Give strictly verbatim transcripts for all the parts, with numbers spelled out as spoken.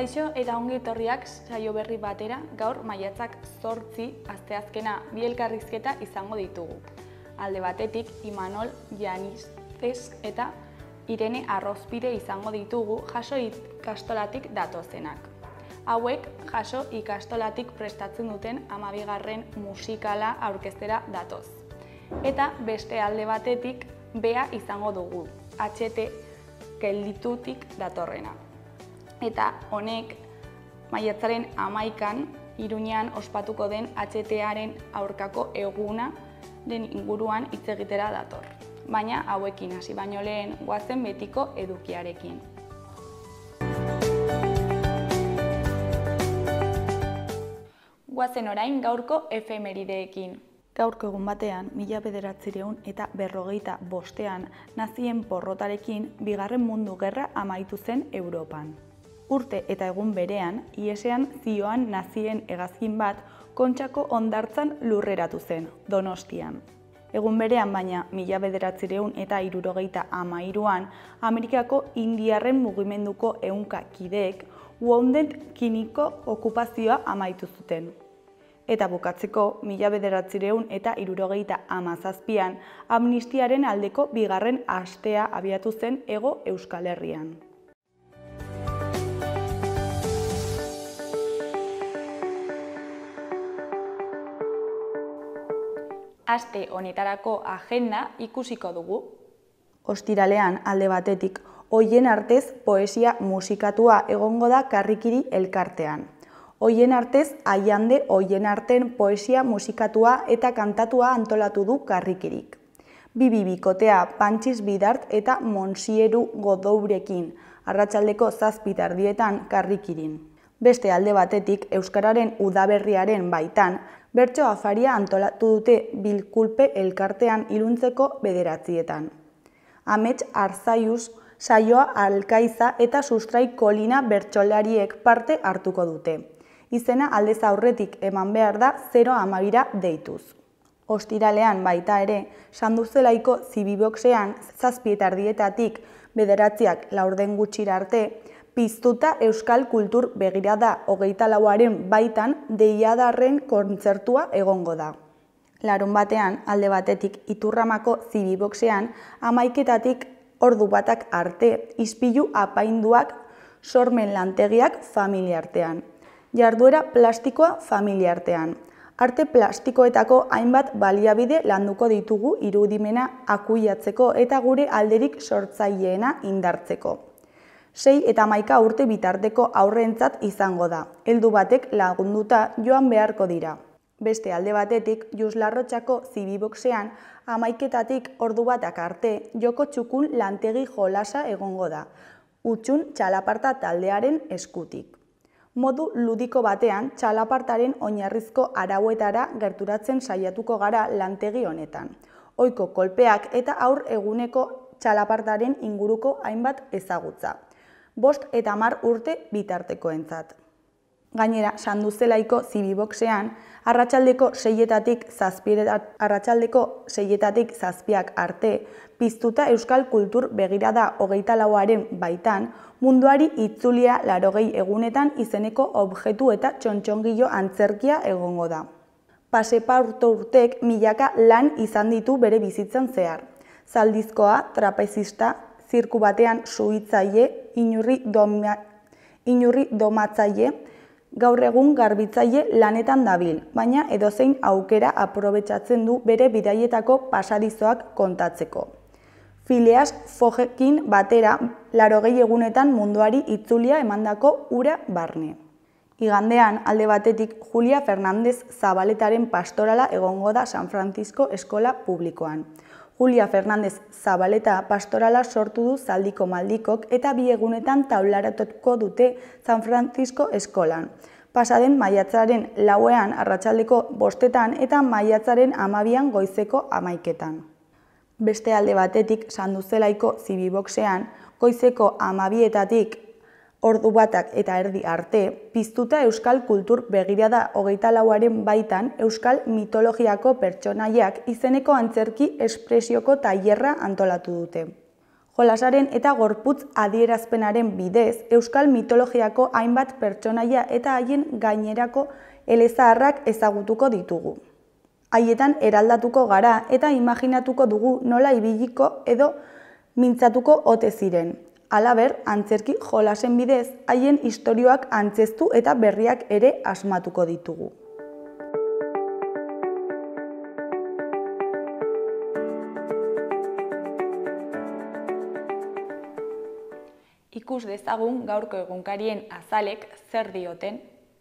Kaixo eta ongi etorriak saio berri batera, gaur maiatzak zortzi asteazkena bi elkarrizketa izango ditugu. Alde batetik, Imanol Llanistes eta Irene Arrozpide izango ditugu jaso ikastolatik datozenak. Hauek jaso ikastolatik prestatzen duten hamabigarren musikala aurkeztera datoz. Eta beste alde batetik, Bea izango dugu, H T gelditutik datorrena. Eta honek maiatzaren hamaikan Iruñean ospatuko den H T-aren aurkako eguna den inguruan hitz egitera dator. Baina hauekin hasi baino lehen goazen betiko edukiarekin. Goazen orain gaurko efemerideekin. Gaurko egun batean, mila bederatziehun eta berrogeita bostean nazien porrotarekin bigarren mundu gerra amaitu zen Europan. Urte eta egun berean, Iesean zioan nazien hegazkin bat Kontxako hondartzan lurreratu zen, Donostian. Egun berean baina, mila bederatziehun eta hirurogeita hamairuan, Amerikako Indiarren mugimenduko ehunka kideek Wounded Knee-ko okupazioa amaitu zuten. Eta bukatzeko, mila bederatziehun eta hirurogeita hamazazpian, amnistiaren aldeko bigarren astea abiatu zen Hego Euskal Herrian. Aste honetarako agenda ikusiko dugu. Ostiralean alde batetik, Oien Artez poesia musikatua egongo da Karrikiri elkartean. Oien Artez Aiande Oien Arten poesia musikatua eta kantatua antolatu du Karrikirik. Bibi bikotea Pantxiz Bidart eta Monsieru Godourekin, arratsaldeko zazpi tardietan Karrikirin. Beste alde batetik, Euskararen udaberriaren baitan, bertso afaria antolatu dute Bilkulpe elkartean iluntzeko bederatzietan. Amets Arzaiuz, Saioa Alkaiza eta Sustrai Kolina bertsolariek parte hartuko dute. Izena aldez aurretik eman behar da zero hamabira deituz. Ostiralean baita ere, Sanduzelaiko Zibiboxean zazpietardietatik bederatziak laurden gutxira arte, Piztuta Euskal Kultur Begirada hogeita lauaren baitan deiadarren kontzertua egongo da. Larun batean, alde batetik Iturramako Zibiboxean, hamaiketatik ordu batak arte, ispilu apainduak sormen lantegiak familiartean. Jarduera plastikoa familiartean. Arte plastikoetako hainbat baliabide landuko ditugu irudimena akuiatzeko eta gure alderik sortzaileena indartzeko. Sei eta hamaika urte bitarteko aurrentzat izango da. Heldu batek lagunduta joan beharko dira. Beste alde batetik, Juslarrotxako Zibiboxean hamaiketatik ordu batak arte joko txukun lantegi jolasa egongo da. Utxun txalaparta taldearen eskutik. Modu ludiko batean, txalapartaren oinarrizko arauetara gerturatzen saiatuko gara lantegi honetan. Ohiko kolpeak eta aur eguneko txalapartaren inguruko hainbat ezagutza. Bost eta hamar urte bitartekoentzat. Gainera, Sanduzelaiko Zibiboxean, arratsaldeko seietatik arratsaldeko seietatik zazpiak arte, Piztuta Euskal Kultur Begirada hogeita lauaren baitan, munduari itzulia laurogei egunetan izeneko objektu eta txontxongilo antzerkia egongo da. Paseparto urtek milaka lan izan ditu bere bizitzan zehar. Zaldizkoa, trapezista, zirku batean suhitzaile, inurri, doma, inurri domatzaile, gaur egun garbitzaile lanetan dabil, baina edozein aukera aprobetxatzen du bere bidaietako pasadizoak kontatzeko. Phileas Foggekin batera laurogei egunetan munduari itzulia emandako ura barne. Igandean, alde batetik, Julia Fernandez Zabaletaren pastorala egongo da San Francisco Eskola Publikoan. Julia Fernandez Zabaleta pastorala sortu du Zaldiko Maldikok eta bi egunetan taularatuko dute San Francisco Eskolan. Pasaden maiatzaren lauean arratsaldeko bostetan eta maiatzaren hamabian goizeko hamaiketan. Beste alde batetik, Sanduzelaiko Zibiboxean, goizeko hamabietatik ordu batak eta erdi arte, Piztuta Euskal Kultur Begirada hogeita lauaren baitan Euskal mitologiako pertsonaiak izeneko antzerki espresioko tailerra antolatu dute. Jolasaren eta gorputz adierazpenaren bidez, euskal mitologiako hainbat pertsonaia eta haien gainerako elezaharrak ezagutuko ditugu. Haietan eraldatuko gara eta imaginatuko dugu nola ibiliko edo mintzatuko ote ziren. Halaber, antzerki jolasen bidez, haien istorioak antzeztu eta berriak ere asmatuko ditugu. Ikus dezagun gaurko egunkarien azalek zer dioten.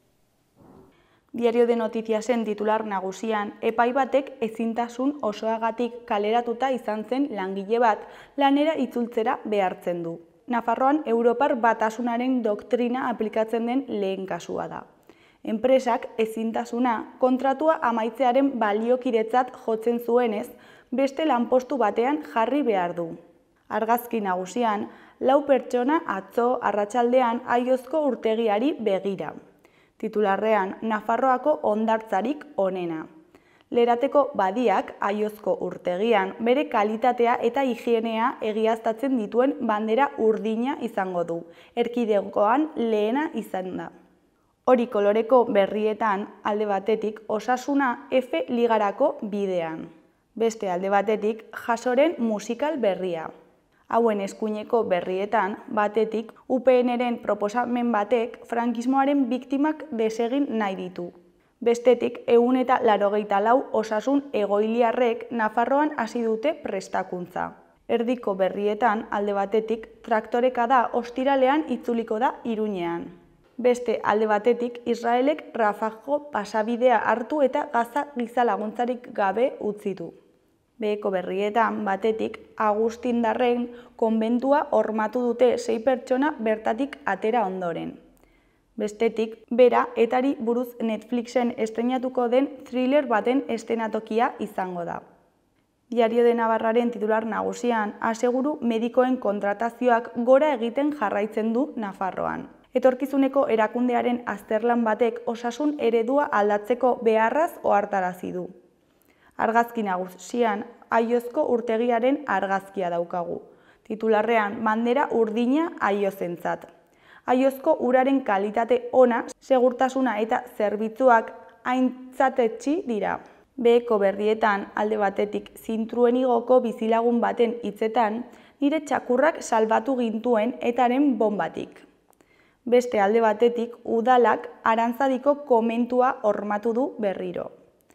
Diario de Notiziasen titular nagusian, epai batek ezintasun osoagatik kaleratuta izan zen langile bat lanera itzultzera behartzen du. Nafarroan Europar Batasunaren doktrina aplikatzen den lehen kasua da. Enpresak ezintasuna kontratua amaitzearen baliokidetzat jotzen zuenez, beste lanpostu batean jarri behar du. Argazki nagusian, lau pertsona atzo arratsaldean Aiozko urtegiari begira. Titularrean, Nafarroako hondartzarik onena. Lerateko badiak Aiozko urtegian bere kalitatea eta higienea egiaztatzen dituen bandera urdina izango du, erkidegoan lehena izan da. Hori koloreko berrietan alde batetik osasuna F ligarako bidean. Beste alde batetik jasoren musikal berria. Hauen eskuineko berrietan, batetik, U P N-ren proposamen batek frankismoaren biktimak desegin nahi ditu. Bestetik, ehun eta laurogeita lau osasun egoiliarrek Nafarroan hasi dute prestakuntza. Erdiko berrietan, alde batetik, traktoreka da ostiralean itzuliko da Iruñean. Beste alde batetik, Israelek Rafahko pasabidea hartu eta Gaza giza laguntzarik gabe utzi du. Beheko berrietan, batetik, Agustindarren konbentua hormatu dute sei pertsona bertatik atera ondoren. Bestetik, bera etari buruz Netflixen estreinatuko den thriller baten estenatokia izango da. Diario de Navarraren titular nagusian, aseguru medikoen kontratazioak gora egiten jarraitzen du Nafarroan. Etorkizuneko erakundearen azterlan batek osasun eredua aldatzeko beharraz ohartarazi du. Argazki nagusian, Aiozko urtegiaren argazkia daukagu. Titularrean, bandera urdina Aiozentzat. Aiozko uraren kalitate ona, segurtasuna eta zerbitzuak aintzatetsi dira. Beheko berrietan, alde batetik, zintruenigoko bizilagun baten hitzetan, nire txakurrak salbatu gintuen etaren bonbatik. Beste alde batetik, udalak Arantzadiko komentua hormatu du berriro.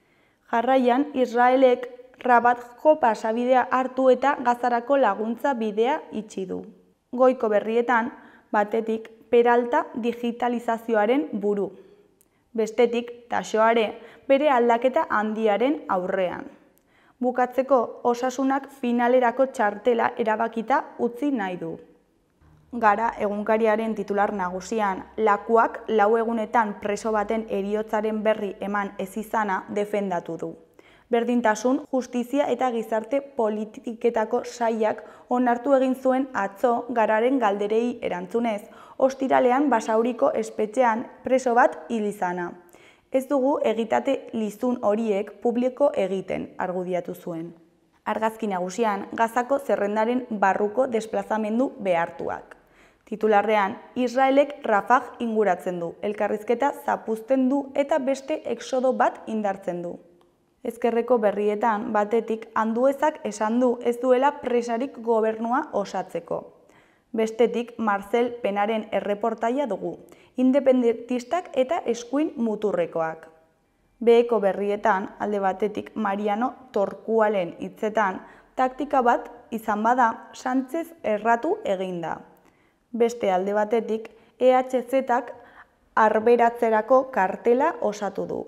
Jarraian, Israelek Rabatko pasabidea hartu eta Gazarako laguntza bidea itxi du. Goiko berrietan, batetik, Peralta digitalizazioaren buru. Bestetik, Taxoare bere aldaketa handiaren aurrean. Bukatzeko, osasunak finalerako txartela erabakita utzi nahi du. Gara egunkariaren titular nagusian, lakuak lau egunetan preso baten heriotzaren berri eman ez izana defendatu du. Berdintasun, justizia eta gizarte politiketako sailak onartu egin zuen atzo Gararen galderei erantzunez, ostiralean Basauriko espetxean preso bat hil izana. Ez dugu egitate lizun horiek publiko egiten, argudiatu zuen. Argazki nagusian, Gazako zerrendaren barruko desplazamendu behartuak. Titularrean, Israelek Rafah inguratzen du, elkarrizketa zapuzten du eta beste exodo bat indartzen du. Ezkerreko berrietan, batetik, Anduezak esan du ez duela presarik gobernua osatzeko. Bestetik, Marcel Penaren erreportaia dugu, independentistak eta eskuin muturrekoak. Beheko berrietan, alde batetik, Mariano Torkualen hitzetan, taktika bat izan bada Sánchez erratu eginda. Beste alde batetik, E H Z-ak arberatzerako kartela osatu du.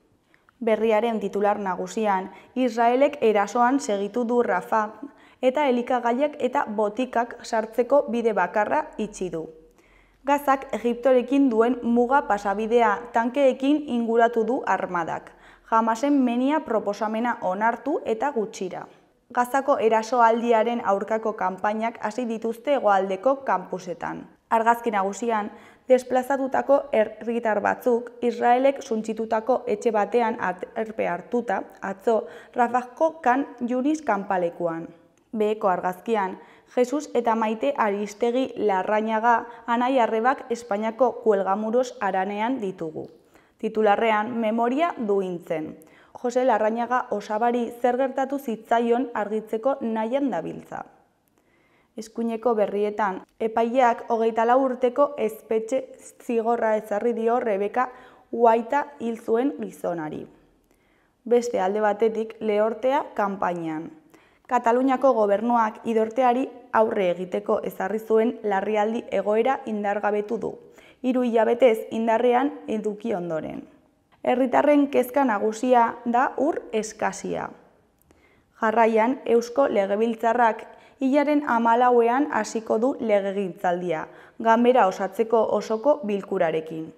Berriaren titular nagusian, Israelek erasoan segitu du Rafah eta elikagaiak eta botikak sartzeko bide bakarra itxi du. Gazak Egiptorekin duen muga pasabidea tankeekin inguratu du armadak. Hamasen menia proposamena onartu eta gutxira. Gazako erasoaldiaren aurkako kanpainak hasi dituzte hegoaldeko kanpusetan. Argazki nagusian, desplazatutako herritar batzuk Israelek suntsitutako etxe batean aterpe hartuta atzo Rafahko Kan Yunis kanpalekuan. Beheko argazkian, Jesus eta Maite Aristegi Larrañaga anai arrebak Espainiako kuelgamuros haranean ditugu. Titularrean, memoria duintzen. Jose Larrañaga osabari zer gertatu zitzaion argitzeko nahian dabiltza. Eskuineko berrietan, epaileak hogeita lau urteko espetxe zigorra ezarri dio Rebeka Guaita hil zuen gizonari. Beste alde batetik, lehortea kanpainan. Kataluniako gobernuak idorteari aurre egiteko ezarri zuen larrialdi egoera indargabetu du. Hiru hilabetez indarrean eduki ondoren. Herritarren kezka nagusia da ur eskasia. Jarraian, Eusko Legebiltzarrak hilaren hamalauean hasiko du legegintzaldia, ganbera osatzeko osoko bilkurarekin.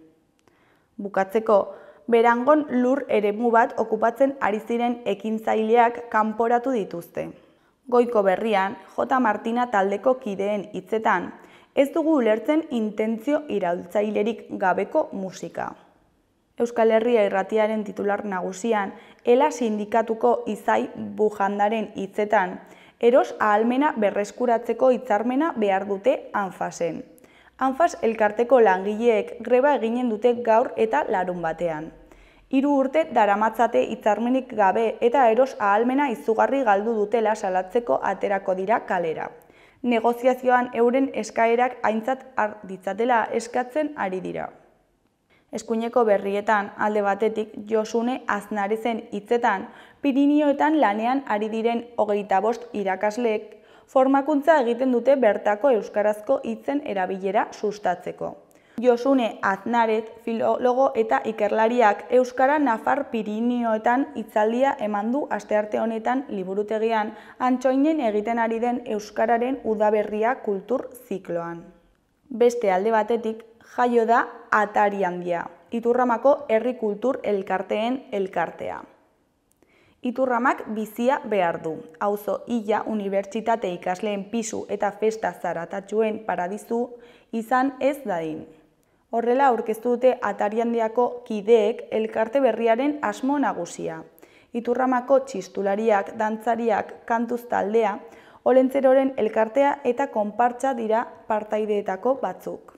Bukatzeko, Berangon lur eremu bat okupatzen ari ziren ekintzaileak kanporatu dituzte. Goiko berrian, J. Martina taldeko kideen hitzetan, ez dugu ulertzen intentzio iraultzailerik gabeko musika. Euskal Herria Irratiaren titular nagusian, Ela sindikatuko Izai Bujandaren hitzetan, eros ahalmena berreskuratzeko hitzarmena behar dute Anfasen. Anfas elkarteko langileek greba eginen dute gaur eta larun batean. Hiru urte daramatzate hitzarmenik gabe eta eros ahalmena izugarri galdu dutela salatzeko aterako dira kalera. Negoziazioan euren eskaerak aintzat har ditzatela eskatzen ari dira. Eskuineko berrietan alde batetik Josune Aznarezen hitzetan Pirinioetan lanean ari diren hogeita bost irakasleek formakuntza egiten dute bertako euskarazko hitzen erabilera sustatzeko. Josune Aznaret, filologo eta ikerlariak Euskara Nafar Pirinioetan hitzaldia eman du astearte honetan liburutegian Antsoinen egiten ari den Euskararen udaberria kultur zikloan. Beste alde batetik, jaio da Atari Handia, Iturramako herri kultur elkarteen elkartea. Iturramak bizia behar du. Auzo Illa unibertsitate ikasleen pisu eta festa zaratatxuen paradizu izan ez dadin. Horrela aurkeztu dute Atari Handiako kideek elkarte berriaren asmo nagusia. Iturramako txistulariak, dantzariak, kantuz taldea, Olentzeroren elkartea eta konpartsa dira partaideetako batzuk.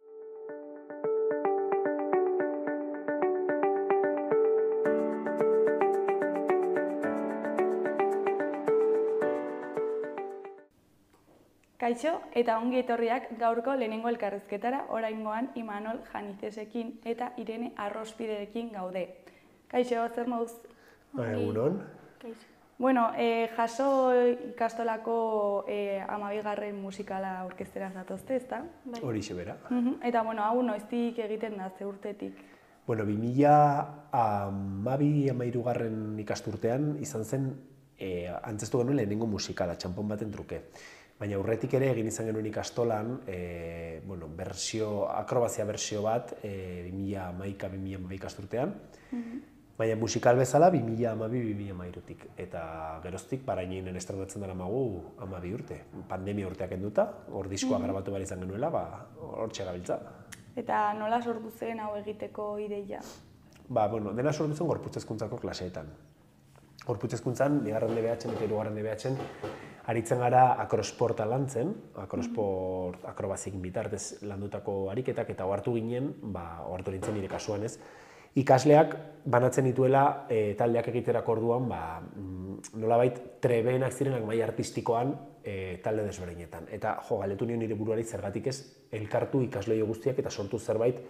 Kaixo eta ongi etorriak gaurko lehenengo elkarrizketara, oraingoan Imanol Janizesekin eta Irene Arrospiderekin gaude. Kaixo, zer moduz? Egunon. Kaixo. Bueno, eh, jaso ikastolako eh, amabigarren musikala aurkeztera zatozte, ezta? Horixe bera. Uh-huh. Eta, bueno, hau noiztik egiten da, ze urtetik? Bueno, bi mila hamabi hamairugarren ikasturtean izan zen eh, antzestu genuen lehenengo musikala, txanpon baten truke. Baina aurretik ere egin izan genuen ikastolan, e, bueno, bersio, akrobazia bersio bat e, bi mila hamaika bi mila hamabi ikasturtean, mm-hmm. Baina musikal bezala bi mila hamabi bi mila hamairutik. Eta geroztik paraininen estrenatzen dara magu hamabi urte. Pandemia urteak enduta, hor diskoa mm-hmm. grabatu behar izan genuela, ba, hortxe gabiltza. Eta nola sortu zen hau egiteko ideia? Ba, bueno, dena sortu zen gorputzezkuntzako klaseetan. Gorputzezkuntzan, bigarren D B H eta hirugarren D B H aritzen gara akrosporta lantzen, akrosport akrobazik bitartez landutako ariketak, eta ohartu ginen, ba, ohartu nintzen nire kasuan ez, ikasleak banatzen dituela e, taldeak egiterako orduan, ba, nolabait trebeenak zirenak maila artistikoan e, talde desberdinetan. Eta jo, galdetu nion nire buruari zergatik ez elkartu ikasleio guztiak eta sortu zerbait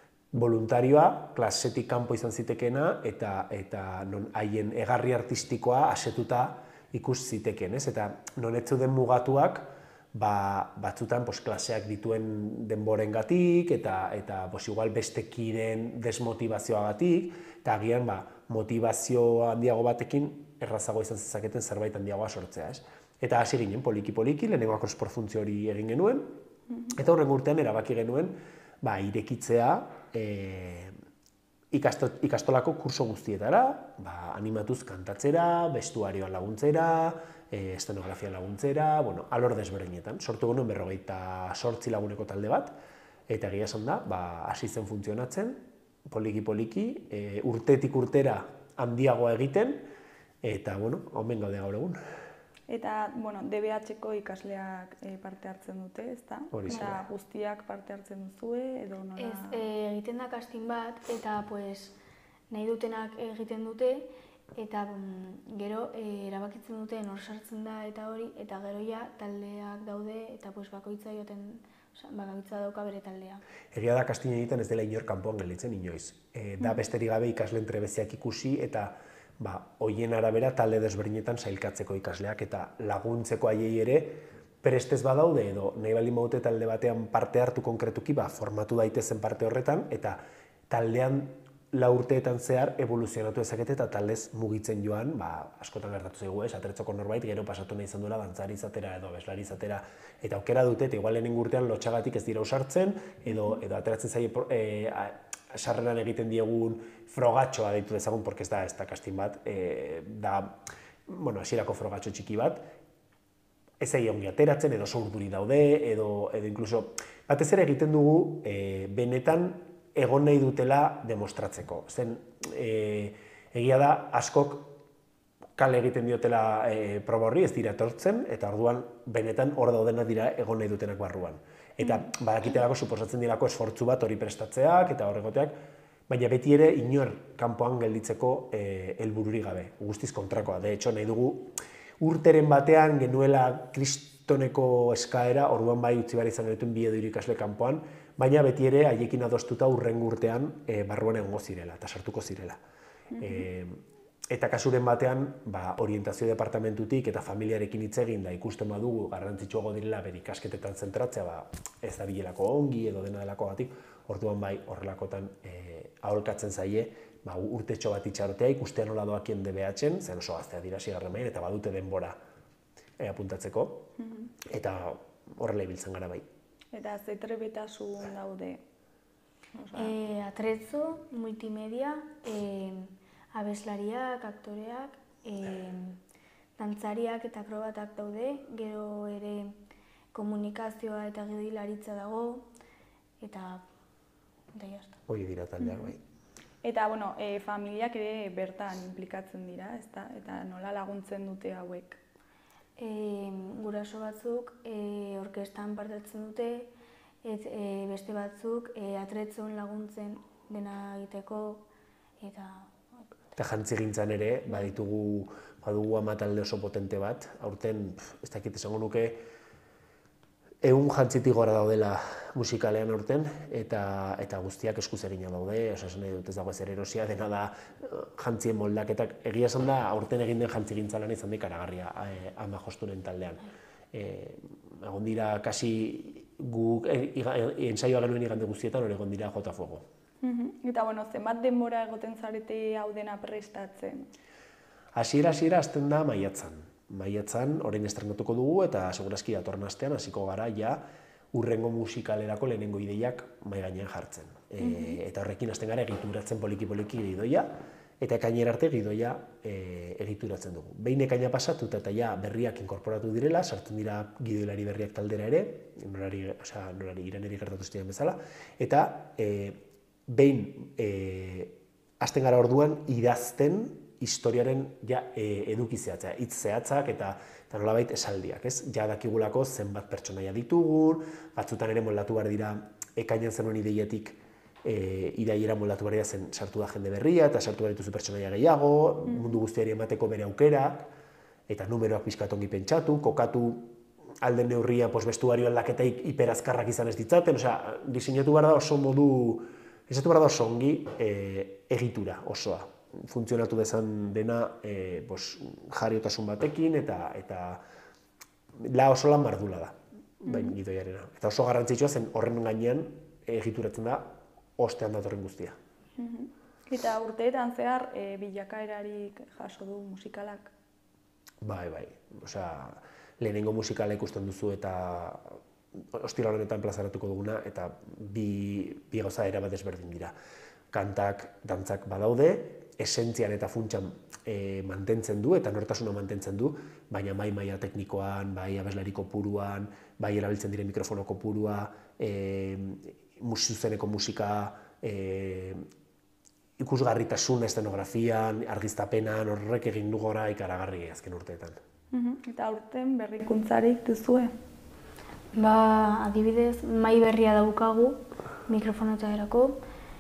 voluntarioa, klasetik kanpo izan zitekeena, eta, eta non haien egarri artistikoa asetuta ikus zitekeen, ez? Eta non ez zeuden mugatuak, ba, batzutan pos, klaseak dituen denborengatik eta eta pos, igual beste kideen desmotivazioagatik, eta agian ba, motivazio handiago batekin errazago izan zezaketen zerbait handiagoa sortzea, ez? Eta hasi ginen poliki-poliki, lehenengo akrosport funtzio hori egin genuen, eta horren urtean erabaki genuen ba, irekitzea e, ikastolako kurso guztietara, ba, animatuz kantatzera, bestuarioan laguntzera, e, estenografian laguntzera, bueno, alor desberdinetan. Sortu genuen berrogeita sortzi laguneko talde bat, eta egia esan da, ba, hasi zen funtzionatzen, poliki-poliki, e, urtetik urtera handiagoa egiten, eta, bueno, omen gaude gaur egun. Eta, bueno, D B H-ko ikasleak parte hartzen dute, ezta? Eta guztiak parte hartzen duzue, edo nola? Ez, egiten da casting bat, eta pues nahi dutenak egiten dute, eta gero erabakitzen dute nor sartzen da eta hori, eta gero ja taldeak daude, eta pues bakoitza joten, bakoitza dauka bere taldea. Egia da casting egiten ez dela inor kanpoan gelditzen inoiz. Da besterik gabe ikasleen trebeziak ikusi, eta hoien arabera talde desberdinetan sailkatzeko ikasleak eta laguntzeko haiei ere prestez badaude edo nahi baldin badute talde batean parte hartu konkretuki, formatu daitezen parte horretan, eta taldean lau urteetan zehar evoluzionatu ezakete eta taldez mugitzen joan, askotan gertatu zaigu ez, atretzoko norbait gero pasatu nahi izan duela dantzari izatera edo abeslari izatera, eta aukera dute, eta igual lehenengo urtean lotxagatik ez dira usartzen, edo ateratzen zaie sarreran egiten diegun frogatxoa deitu dezagun, porque ez da, ez da casting bat, da, bueno, hasierako frogatxo txiki bat, ez egin ongi ateratzen, edo sourduri daude, edo, edo inkluso, batez ere egiten dugu, benetan egon nahi dutela demostratzeko. Zen, egia da, askok kale egiten diotela proba horri, ez dira etortzen, eta orduan benetan hor daudenak dira egon nahi dutenak barruan. Eta badakitelako suposatzen dirako esfortzu bat hori prestatzeak eta horregoteak, baina beti ere inor kanpoan gelditzeko helbururik gabe, guztiz kontrakoa. De hecho, nahi dugu urteren batean genuela kristoneko eskaera, orduan bai utzi behar izan dituen bi edo hiru ikasle kanpoan, baina beti ere haiekin adostuta urrengo urtean barruan egongo zirela eta sartuko zirela. Eta kasuren batean, orientazio departamentutik eta familiarekin hitz egin da ikusten badugu garrantzitsuago direla bere ikasketetan zentratzea, ez da bilelako ongi edo dena delako batik, orduan bai horrelakotan aholkatzen zaie urtetxo bat itxarotea ikustea nola doakien D B H-en, zen oso gaztea dira sigarren mailan eta badute denbora apuntatzeko, eta horrela ibiltzen gara bai. Eta ze trebetasun daude? Atrezo, multimedia, abeslariak, aktoreak, dantzariak eta akrobatak daude, gero ere komunikazioa eta gidoilaritza dago, eta jazta. Hoi dira taldeak bai. Eta, bueno, familiak ere bertan implikatzen dira, ezta? Eta nola laguntzen dute hauek? Guraso batzuk orkestan parte hartzen dute, beste batzuk atretzon laguntzen dena egiteko, eta Eta jantzigintzan ere, baditugu, badugu ama talde oso potente bat, aurten, ez dakit esango nuke, ehun jantzitik gora daudela musikalean aurten, eta guztiak eskuz egina daude, esan nahi dut ez dago ezer erosia, dena da jantzien moldaketak, egia esan da, aurten egin den jantzigintza lan izan da ikaragarria ama jostunen taldean. Egon dira, kasi guk ensaioa genuen igande guztietan, hori egon dira jota fuego. Eta, bueno, zenbat denbora egoten zarete hau dena prestatzen? Hasiera hasiera hasten da maiatzan. Maiatzan, orain estrenatuko dugu eta segurazki datorren astean hasiko gara ja urrengo musikalerako lehenengo ideiak mahai gainean jartzen. Eta horrekin hasten gara egituratzen poliki-poliki gidoia, eta ekainera arte gidoia egituratzen dugu. Behin ekaina pasatu eta ja berriak inkorporatu direla, sartzen dira gidoilari berriak taldera ere, norari Ireneri gertatu ziren bezala, eta behin hasten gara orduan idazten historiaren eduki zehatza, hitz zehatzak eta nolabait esaldiak, ez? Ja dakigulako zenbat pertsonaia ditugun, batzutan ere moldatu behar dira ekainan zenuen ideietik iraiera moldatu behar dira zen sartu da jende berria eta sartu behar dituzu pertsonaia gehiago, mundu guztiari emateko bere aukerak, eta numeroak pixkat ongi pentsatu, kokatu alden neurria bestuario aldaketa hiperazkarrak izan ez ditzaten, osea, diseinatu behar da oso modu Ezatu behar da oso ongi egitura osoa. Funtzionatu dezan dena jariotasun batekin eta la oso lan mardula da, gidoiarena. Eta oso garrantzitsua zen horren gainean egituratzen da ostean datorren guztia. Eta urteetan zehar bilakaerarik jaso du musikalak? Bai, bai. Osea, lehenengo musikala ikusten duzu eta ostira honetan plazaratuko duguna, eta bi gauza erabat ezberdin dira. Kantak, dantzak badaude, esentzian eta funtsan mantentzen du, eta nortasuna mantentzen du, baina bai maila teknikoan, bai abeslari kopuruan, bai erabiltzen diren mikrofono kopurua, zuzeneko musika, ikusgarritasun eszenografian, argiztapenan, horrek egin du gora ikaragarri azken urteetan. Eta aurten berrikuntzarik duzue? Ba, adibidez, mai berria daukagu, mikrofonoetarako,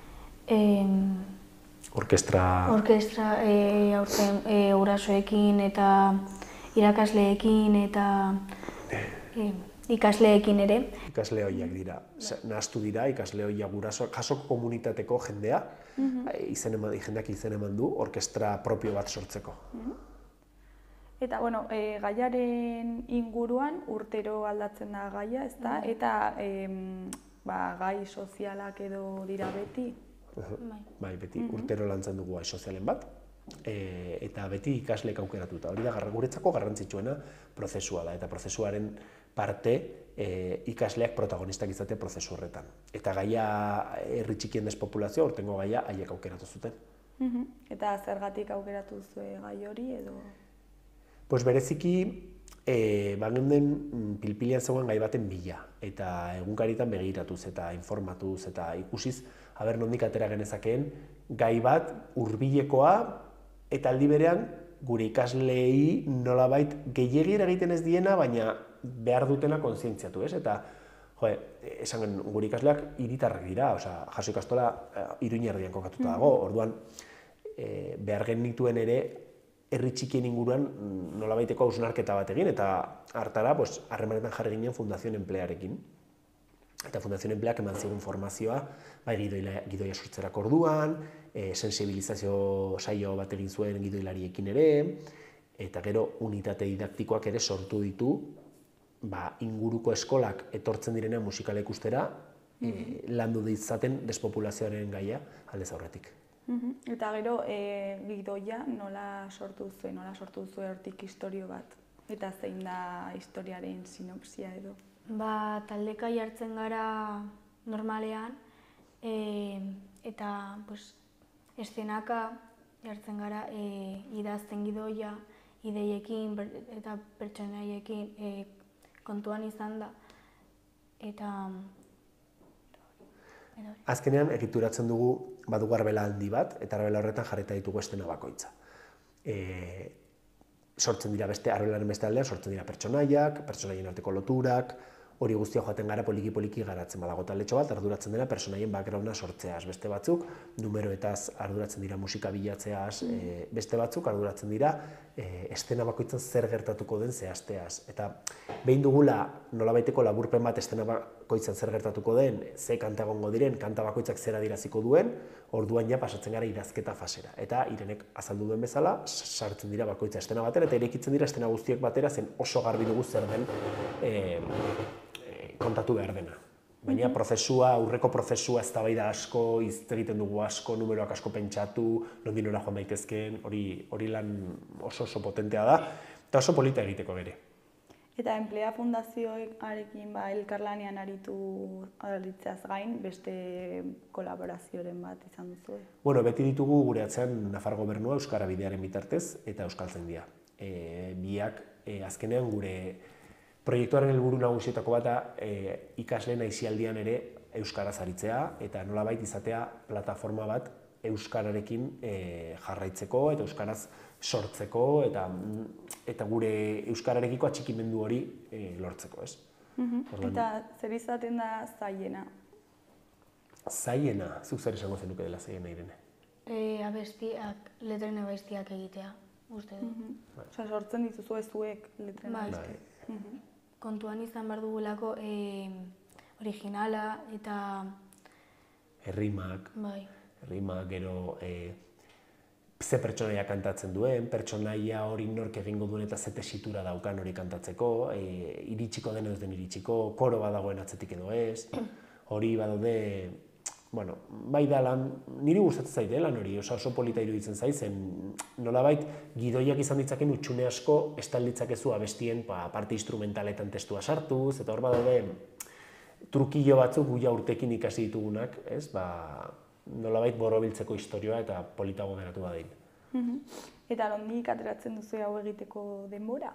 Orkestra... Orkestra e, aurten e, gurasoekin eta irakasleekin eta e, ikasleekin ere. Ikasle horiak dira, nahastu dira, ikasle horiak guraso, jasoko komunitateko jendea, izen eman, jendeak izen eman du, orkestra propio bat sortzeko. Eta, bueno, e, gaiaren inguruan urtero aldatzen da gaia, ezta? Eta e, ba, gai sozialak edo dira beti? Bai, beti urtero lantzen dugu gai sozialen bat, e, eta beti ikasleek aukeratuta. Hori da guretzako garrantzitsuena prozesua da, eta prozesuaren parte e, ikasleak protagonistak izatea prozesu horretan. Eta gaia herri txikien despopulazioa, urtengo gaia haiek aukeratu zuten. Eta zergatik aukeratu zuen gai hori edo? Pues bereziki, e, bagenden pilpilean zegoen gai baten bila, eta egunkaritan begiratuz eta informatuz eta ikusiz, haber nondik atera genezakeen, gai bat hurbilekoa eta aldi berean gure ikasleei nolabait gehiegi egiten ez diena, baina behar dutena kontzientziatu, ez? Eta, jo, esan gen, gure ikasleak hiritarrak dira, osea, jaso ikastola Iruña erdian kokatuta dago, orduan e, behar genituen ere herri txikien inguruan nolabaiteko hausnarketa bat egin, eta hartara, pues, harremanetan jarri ginen Fundazioen Emplearekin. Eta Fundazioen Empleak eman zigun formazioa, bai gidoia, gidoia sortzerako orduan, e, sensibilizazio saio bat egin zuen gidoilariekin ere, eta gero unitate didaktikoak ere sortu ditu, ba, inguruko eskolak etortzen direnean musikala ikustera, e, landu ditzaten despopulazioaren gaia aldez aurretik. Eta gero, e, gidoia nola sortu zuen, nola sortu zuen hortik historio bat? Eta zein da historiaren sinopsia edo? Ba, taldeka jartzen gara normalean, e, eta pues, eszenaka jartzen gara e, idazten gidoia, ideiekin eta pertsonaiekin e, kontuan izan da. Eta... Azkenean, egituratzen dugu badugu arbela handi bat, eta arbela horretan jarrita ditugu estena bakoitza. E, sortzen dira beste, arbelaren beste aldean, sortzen dira pertsonaiak, pertsonaien arteko loturak, hori guztia joaten gara poliki-poliki garatzen badago taldetxo bat, arduratzen dena pertsonaien backgrounda sortzeaz. Beste batzuk, numeroetaz arduratzen dira musika bilatzeaz, e, beste batzuk arduratzen dira e, estena bakoitzan zer gertatuko den zehazteaz. Eta behin dugula nolabaiteko laburpen bat estena bakoitzan zer gertatuko den, ze kanta egongo diren, kanta bakoitzak zer adiraziko duen, orduan ja pasatzen gara idazketa fasera. Eta Irenek azaldu duen bezala, sartzen dira bakoitza estena batera, eta irekitzen dira estena guztiek batera, zen oso garbi dugu zer den e, kontatu behar dena. Baina prozesua, aurreko prozesua eztabaida asko, hitz egiten dugu asko, numeroak asko pentsatu, nondik nora joan daitezkeen, hori hori lan oso oso potentea da, eta oso polita egiteko ere. Eta Enplea Fundazioarekin ba, elkarlanean aritu aritzeaz gain, beste kolaborazioren bat izan duzu. Bueno, beti ditugu gure atzean Nafar Gobernua Euskara Bidearen bitartez eta Euskaltzaindia. E, biak e, azkenean gure proiektuaren helburu nagusietako bat da e, ikasleen aisialdian ere euskaraz aritzea eta nolabait izatea plataforma bat euskararekin e, jarraitzeko eta euskaraz sortzeko eta eta gure euskararekiko atxikimendu hori e, lortzeko, ez? Ordan, eta zer izaten da zailena? Zailena, zuk zer esango zenuke dela zailena, Irene? E, abestiak, letren abestiak egitea, uste du. Osa, sortzen dituzu ez zuek letren abestiak. Kontuan izan behar dugulako e, originala eta... Errimak, bai. Errimak, gero e, ze pertsonaia kantatzen duen, pertsonaia hori nork egingo duen eta ze tesitura daukan hori kantatzeko, e, iritsiko den ez den iritsiko, koro badagoen atzetik edo ez, hori badaude, bueno, bai da lan, niri gustatzen zaite lan hori, oso, oso polita iruditzen zaizen, nolabait gidoiak izan ditzaken utxune asko estalditzakezu abestien pa, parte instrumentaletan testua sartuz, eta hor badaude trukillo batzuk guia urtekin ikasi ditugunak, ez, ba, nolabait borobiltzeko historioa eta politago geratu badein. Eta nondik ateratzen duzu hau egiteko denbora?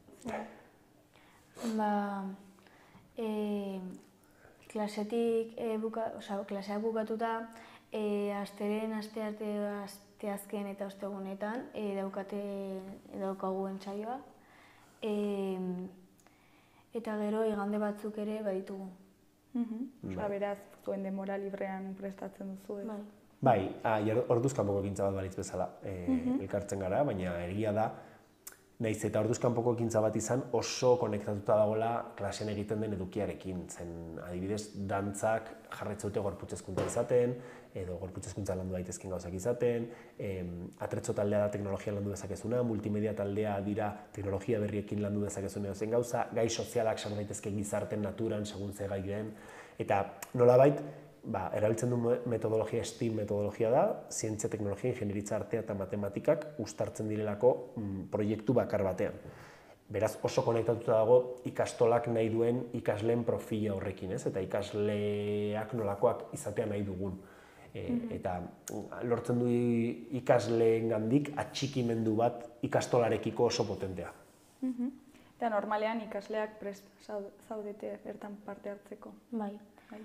Ba, e, klasetik, e, buka, oza, klaseak bukatuta, e, asteren, astearte, asteazken eta ostegunetan e, daukate daukagu entsaioa. eta gero igande batzuk ere baditugu. Osa, beraz, zuen denbora librean prestatzen duzu, ez? Bai, orduz kanpoko ekintza bat balitz bezala elkartzen gara, baina egia da, nahiz eta orduz kanpoko ekintza bat izan oso konektatuta dagoela klasean egiten den edukiarekin. Zen, adibidez, dantzak jarraitzen dute gorputz hezkuntza izaten, edo gorputz hezkuntza landu daitezken gauzak izaten, atretzo taldea da teknologia landu dezakezuna, multimedia taldea dira teknologia berriekin landu dezakezuna edozein gauza, gai sozialak sar daitezke gizarten naturan, segun ze gai den, eta nolabait, Ba, erabiltzen du metodologia STEAM metodologia da, zientzia, teknologia, ingenieritza, artea eta matematikak uztartzen direlako proiektu bakar batean. Beraz, oso konektatuta dago ikastolak nahi duen ikasleen profila horrekin, ez? Eta ikasleak nolakoak izatea nahi dugun. Eta lortzen du ikasleengandik atxikimendu bat ikastolarekiko oso potentea. Eta normalean ikasleak prest zaudete bertan parte hartzeko. Bai.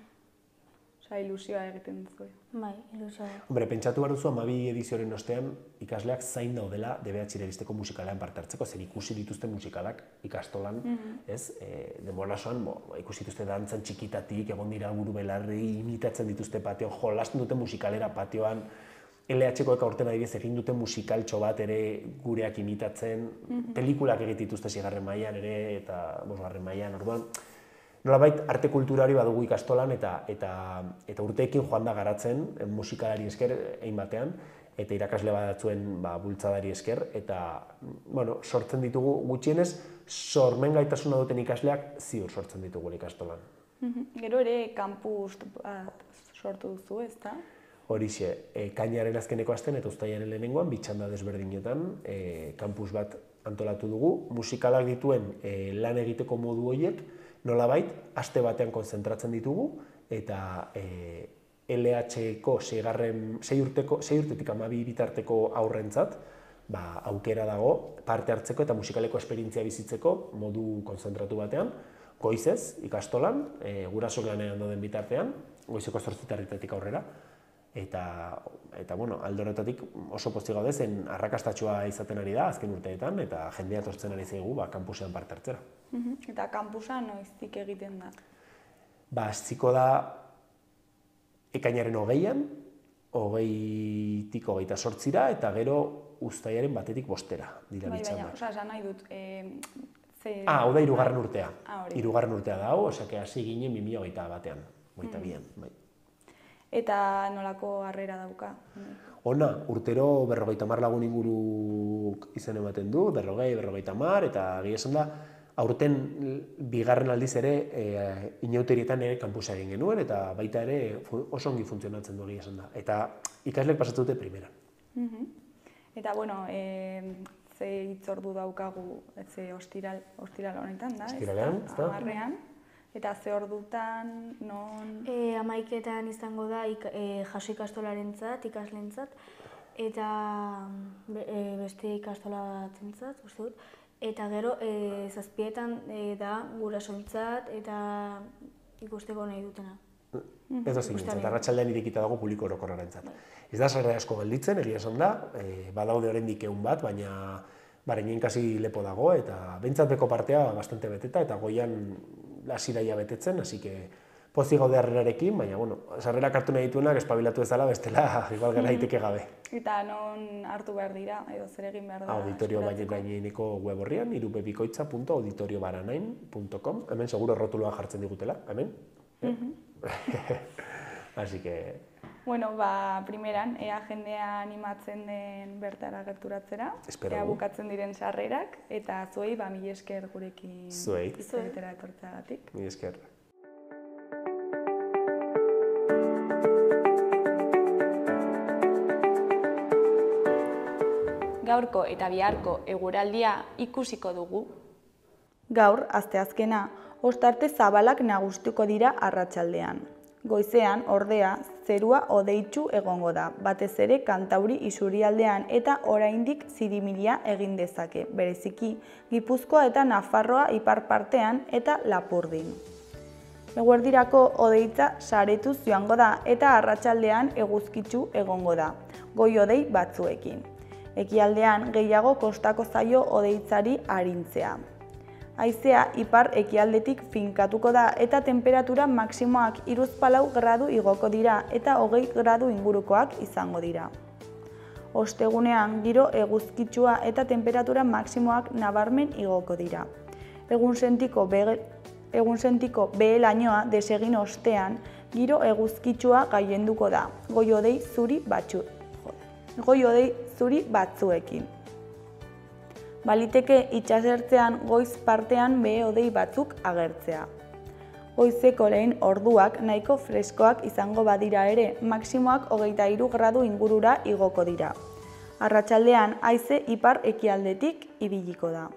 Osa, ilusioa egiten duzu. Bai, ilusioa. Hombre, pentsatu behar duzu hamabi edizioaren ostean ikasleak zain daudela D B H irabizteko musikalean parte hartzeko, zer ikusi dituzte musikalak ikastolan, ez? Denbora osoan ikusi dituzte dantzan txikitatik, egon dira buru belarri, imitatzen dituzte patioan, jolasten dute musikalera patioan, L H koek aurten adibidez egin dute musikaltxo bat ere gureak imitatzen, pelikulak egin dituzte seigarren mailan ere eta bosgarren mailan, orduan. Nolabait, arte kulturari badugu ikastolan eta eta urteekin joan da garatzen musikalari esker egin batean eta irakasle badatzuen bultzadari esker eta sortzen ditugu gutxienez sormen gaitasuna duten ikasleak ziur sortzen ditugu ikastolan. Gero ere kampus bat sortu duzu, ezta? Horixe, ekainaren azkeneko astean eta uztailaren lehenengoan bi txanda desberdinetan kampus bat antolatu dugu, musikalak dituen lan egiteko modu horiek nolabait, aste batean konzentratzen ditugu, eta L H-ko sei urtetik hamabi bitarteko aurrentzat aukera dago parte hartzeko eta musikaleko esperientzia bizitzeko modu konzentratu batean, goizez, ikastolan, gurasok lanean dauden bitartean, goizeko zortzitarritatik aurrera, eta alde horretatik oso pozik gaude zen arrakastatxoa izaten ari da azken urteetan eta jendea etortzen ari zaigu kanpusean parte hartzera. Eta kampusa noiztik egiten da? Ba, hasiko da ekainaren hogeian, hogeitik hogeita sortzira eta gero uztailaren batetik bostera dira bitxamak. Baina, esan nahi dut, Ah, hau da hirugarren urtea. Hirugarren urtea da hau, osea, hasi ginen bi mila hogeita batean, hogeita bian. Eta nolako harrera dauka? Ona, urtero berrogeita hamar lagun inguru izen ematen du, berrogei, berrogeita hamar, eta egia esan da, aurten bigarren aldiz ere inauterietan ere kanpusa egin genuen, eta baita ere oso ongi funtzionatzen du egia esan da. Eta ikasleek pasatzen dute primeran. Eta, bueno, ze hitzordu daukagu ze ostiral honetan da? Ostiralean, ez da? Hamarrean. Eta ze ordutan, non? Hamaiketan izango da jaso ikastolarentzat, ikasleentzat, eta beste ikastola batzentzat, uste dut. Eta gero zazpietan da gurasoentzat eta ikusteko nahi dutena. Ez da zinentzat, arratsaldean irekita dago publiko orokorrarentzat. Ez da sarrera asko gelditzen, egia esan da, badaude oraindik ehun bat, baina bareinen kasi lepo dago, eta behintzat beko partea bastante beteta, eta goian hasi daia betetzen, hasi que pozik gaude harrerarekin, baina, bueno, sarrerak hartu nahi dituenak espabilatu ezala, bestela igual gara daiteke gabe. Eta non hartu behar dira, edo zer egin behar da? Auditorio Baranainneko web horrian, irupebikoitza punto auditorio baranain punto com, hemen seguro errotuloa jartzen digutela, hemen. Así que... Bueno, ba, primeran, ea jendea animatzen den bertara gerturatzera, ea bukatzen diren sarrerak, eta zuei, ba, mila esker gurekin izatera etortzeagatik. Mila esker. Gaurko eta biharko eguraldia ikusiko dugu. Gaur, asteazkena, ostarte zabalak nagustuko dira arratsaldean. Goizean, ordea, zerua hodeitsu egongo da, batez ere kantauri isurialdean eta oraindik zirimiria egin dezake, bereziki Gipuzkoa eta Nafarroa ipar partean eta Lapurdin. Eguerdirako hodeitza saretuz joango da eta arratsaldean eguzkitsu egongo da, goi hodei batzuekin. Ekialdean gehiago kostako zaio hodeitzari arintzea. Haizea ipar ekialdetik finkatuko da eta temperatura maksimoak hiruzpalau gradu igoko dira eta hogei gradu ingurukoak izango dira. Ostegunean giro eguzkitsua eta temperatura maksimoak nabarmen igoko dira. Egunsentiko behe-lainoa desegin ostean, giro eguzkitsua gailenduko da, goi-hodei zuri batzu, goi-hodei zuri batzuekin. Baliteke itsasertzean goiz partean behe-hodei batzuk agertzea. Goizeko lehen orduak nahiko freskoak izango badira ere, maksimoak hogeita hiru gradu ingurura igoko dira. Arratsaldean haize ipar ekialdetik ibiliko da.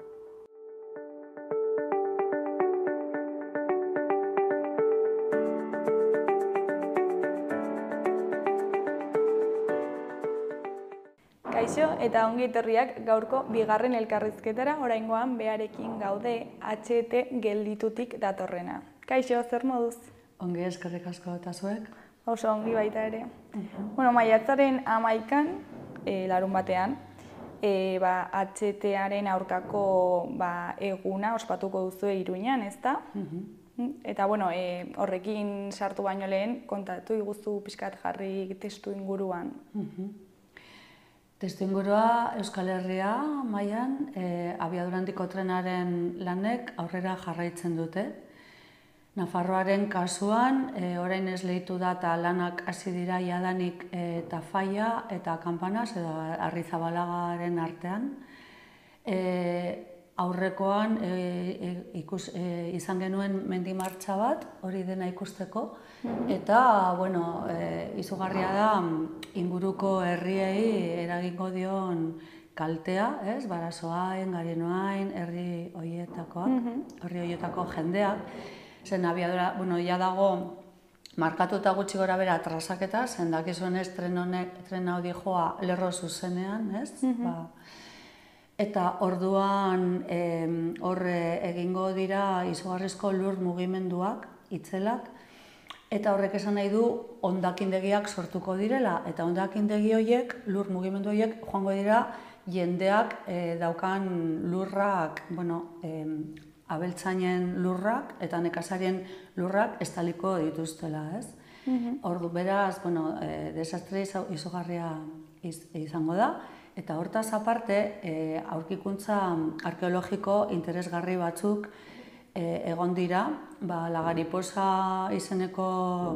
Kaixo eta ongi etorriak gaurko bigarren elkarrizketara, oraingoan bearekin gaude H E T gelditutik datorrena. Kaixo, zer moduz? Ongi, eskerrik asko eta zuek? Oso ongi baita ere. Bueno, maiatzaren hamaikan, e, larun batean, e, ba, H E T-aren aurkako ba, eguna ospatuko duzue Iruñan, ezta? Eta bueno, e, horrekin sartu baino lehen, kontatu iguzu pixkat jarri testu inguruan. Testu ingurua Euskal Herria mailan e, abiadura handiko trenaren lanek aurrera jarraitzen dute. Nafarroaren kasuan, e, orain esleitu da eta lanak hasi dira jadanik e, Tafaia eta Kanpanas edo Arrizabalagaren artean. E, aurrekoan e, e, ikus, e, izan genuen mendimartxa bat, hori dena ikusteko, eta bueno, e, izugarria da inguruko herriei eragingo dion kaltea, ez? Barasoain, Garenoain, herri horietakoak, herri horietako jendeak. Zen abiadura, bueno, ja dago markatuta gutxi gora bera trasaketa, zen dakizuenez tren honek, tren hau dijoa lerro zuzenean, ez? Ba, eta orduan horre egingo dira izugarrizko lur mugimenduak, itzelak, eta horrek esan nahi du hondakindegiak sortuko direla, eta hondakindegi horiek, lur mugimendu horiek joango dira jendeak e, daukan lurrak, bueno, e, abeltzainen lurrak eta nekazarien lurrak estaliko dituztela, ez? Ordu beraz, bueno, e, desastre izugarria iz, izango da, eta hortaz aparte, e, aurkikuntza arkeologiko interesgarri batzuk e, egon dira, ba, Lagariposa izeneko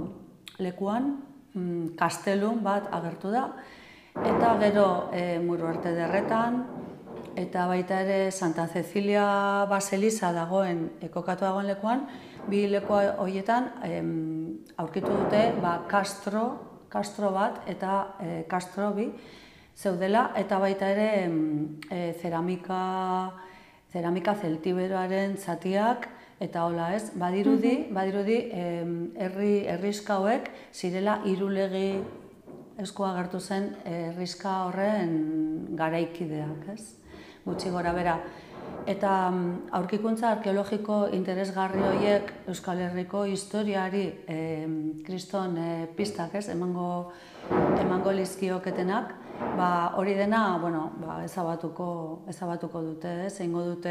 lekuan, mm, kastelun bat agertu da, eta gero e, Muruarte derretan, eta baita ere Santa Cecilia Baseliza dagoen kokatu dagoen lekuan, bi leku horietan aurkitu dute ba, Castro, Castro bat eta e, Castro bi zeudela, eta baita ere e, ceramika, ceramika celtiberoaren zatiak, eta hola ez, badirudi, badirudi herri herriska hauek zirela hirulegi eskua agertu zen herriska horren garaikideak, ez? Gutxi gora bera. Eta aurkikuntza arkeologiko interesgarri horiek Euskal Herriko historiari e, kriston e, pistak, ez, emango, emango lizkioketenak, ba, hori dena, bueno, ba, ezabatuko, ezabatuko dute, ez, egingo dute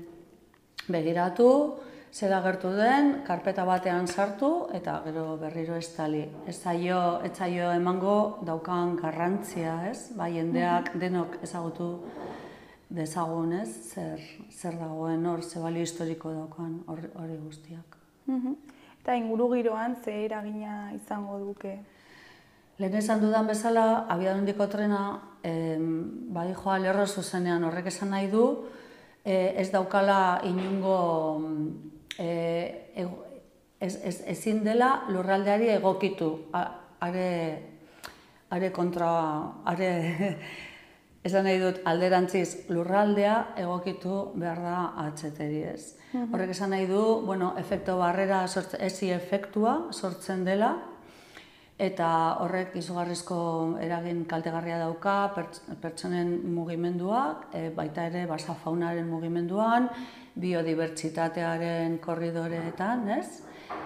begiratu, zer agertu den, karpeta batean sartu, eta gero berriro estali. Ez zaio, ez zaio emango daukan garrantzia, ez, ba, jendeak denok ezagutu dezagun, ez, zer, zer dagoen hor, ze balio historiko daukan hori guztiak. Eta inguru giroan ze eragina izango duke? Lehen esan dudan bezala, abiadura handiko trena eh, bai joa lerro zuzenean, horrek esan nahi du, eh, ez daukala inungo eh, ez, ez, ezin dela lurraldeari egokitu, are, are kontra, are esan nahi dut alderantziz lurraldea egokitu behar da H E T-ri, ez. Horrek esan nahi du, bueno, efekto barrera, ezi efektua sortzen dela, eta horrek izugarrizko eragin kaltegarria dauka pertsonen mugimenduak, e, baita ere basa faunaren mugimenduan, biodibertsitatearen korridoreetan, ez?